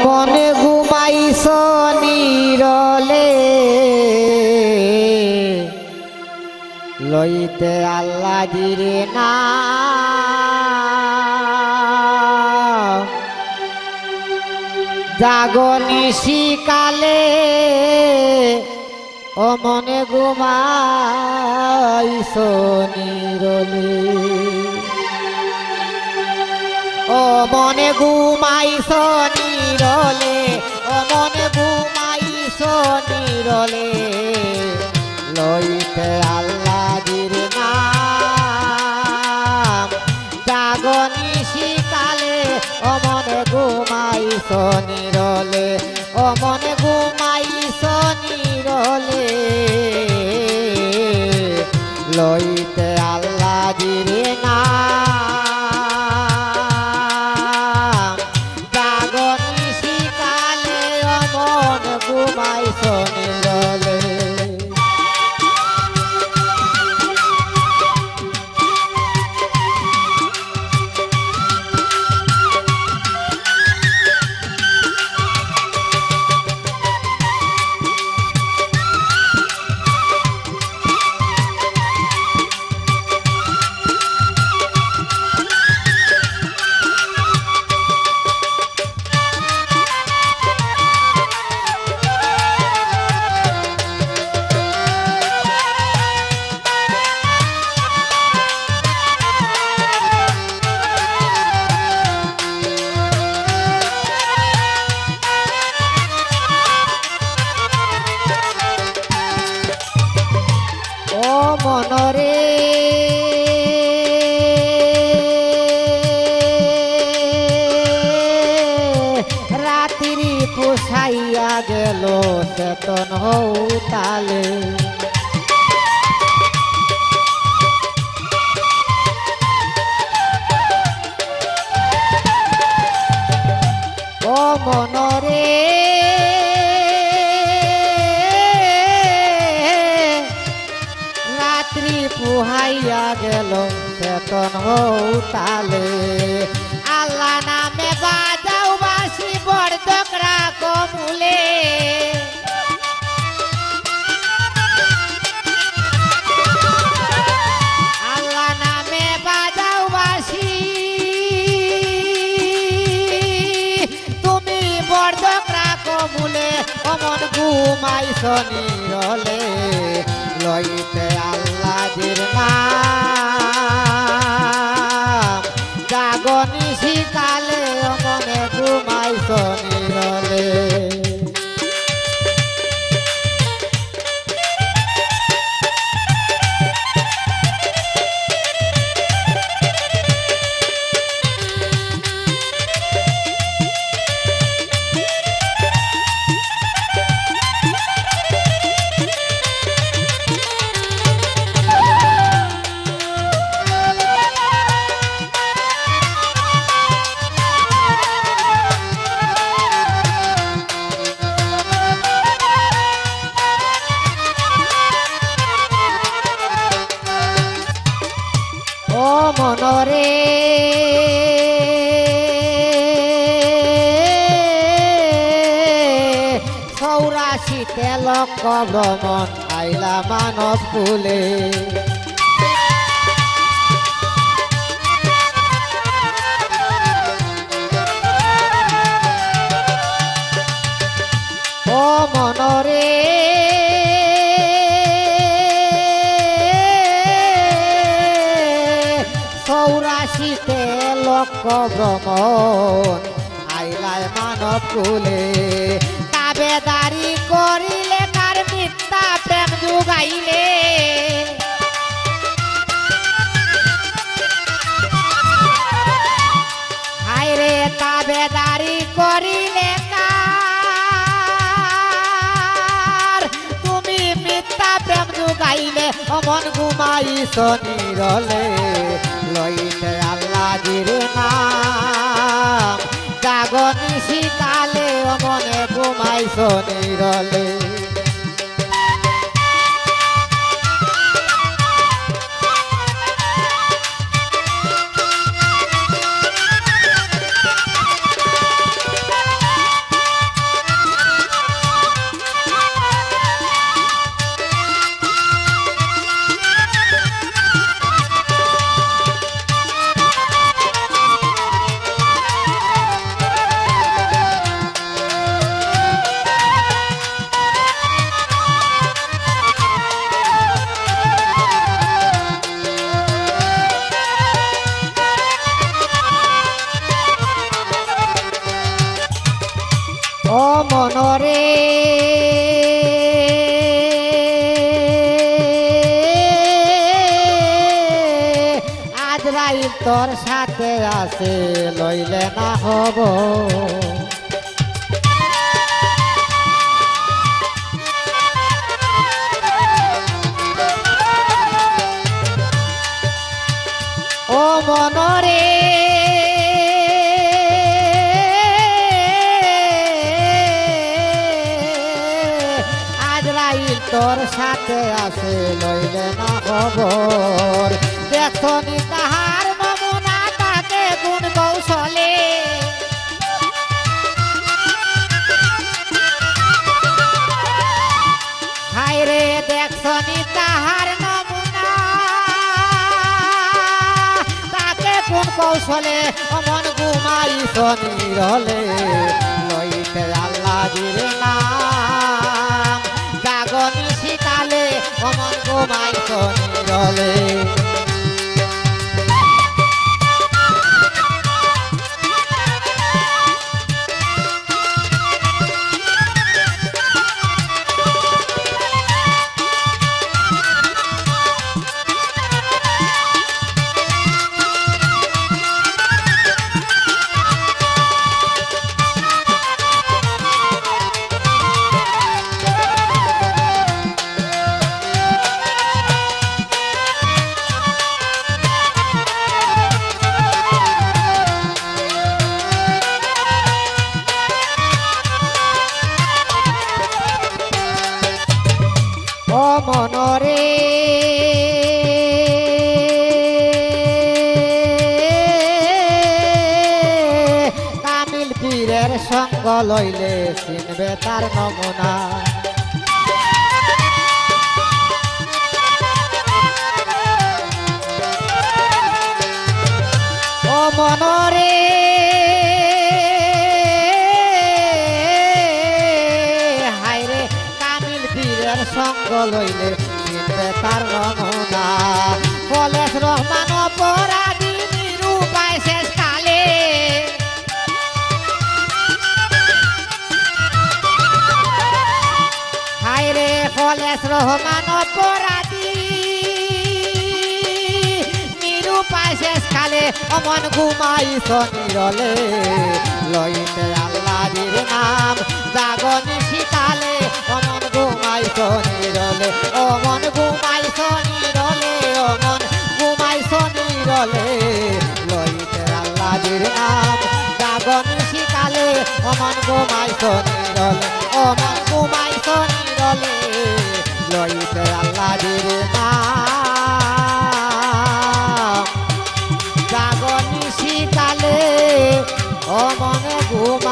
মনে ঘুমাইছ নিরলে লইতে আল্লাহ জিরে না জাগনি শিকালে ও মনে ঘুমাইছ নিরলে ও মনে ঘুমাইছ নিরলে ও মনে ঘুমাইছ নিরলে লইতে আল্লাহর নাম জাগনি শিকালে ও মনে ঘুমাইছ নিরলে ও মনে ঘুমাইছ নিরলে লইতে আল্লাহর নাম জাগনি শিকালে ও মনে ঘুমাইছ নিরলে মনরে রাত্রি পোষাইয়া গেল চেতন হউতালে ও মনরে পুহাইয়া গেল চেতন হউতালে আল্লাহ নামে বাজাও বাসি বরদকরা কমুলে আল্লাহ নামে বাজাও বাসি তুমি বরদকরা কমুলে অমন ঘুমাইছ নিরলে লইতে আল্লাহর নাম জাগনি শিকালে মনে ঘুমাইছ নিরলে মনরে চৌরাশিতে লক্ষ ভ্রমণ আইলা মানব কুলে ও মনরে চৌরাশিতে লক্ষ ভ্রমণ আইলায় মানব কুলে তাবেদারি করিলে কার মিথ্যা প্রেম যুগাইলে হায়রে তাবেদারি করিলে কার তুমি মিথ্যা প্রেম যুগাইলে অমন ঘুমাইছ নিরলে লইতে আল্লাহর নাম জাগনি শিকালে মনে ঘুমাইছ নিরলে ও মনরে আজরাইল তোর সাথে আছে লইলে না হব ও মনরে আজরাইল তোর সাথে আছে লইলে না খবর দেখনি তাহার নমুনা তাকে গুণ কৌশলে হায় রে দেখনি তাহার নমুনা তাকে কোন কৌশলে অমন ঘুমাইছ নিরলে লইতে আল্লাহর নাম গাগনি শীতালে অমন ঘুমাইছ নিরলে ও মনরে কামিল পীরের সঙ্গ লইলে চিনবে তার নমুনা ও মনরে সঙ্গ লইলে চিনবে তার নমুনা কলেজ রহমান অপরাধী নিরূপায় শেষ কালে হায় রে কলেজ রহমান অপরাধী নিরূপায় শেষ কালে অমন ঘুমাইছ নিরলে লইতে আল্লাহর নাম জাগনি শীতালে অমন ঘুমাইছ নিরলে অমন ঘুমাইছ নিরলে অমন ঘুমাইছ নিরলে লইতে আল্লাহর নাম জাগনি শীতালে অমন ঘুমাইছ নিরলে অমন ঘুমাইছ নিরলে লইতে আল্লাহর নাম জাগনি শীতালে অমন ঘুম